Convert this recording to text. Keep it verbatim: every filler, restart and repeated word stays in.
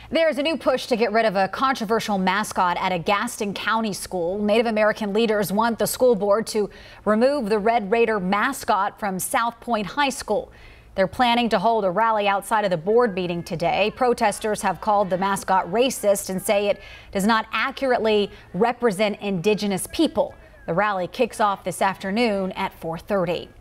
There's a new push to get rid of a controversial mascot at a Gaston County school. Native American leaders want the school board to remove the Red Raider mascot from South Point High School. They're planning to hold a rally outside of the board meeting today. Protesters have called the mascot racist and say it does not accurately represent indigenous people. The rally kicks off this afternoon at four thirty.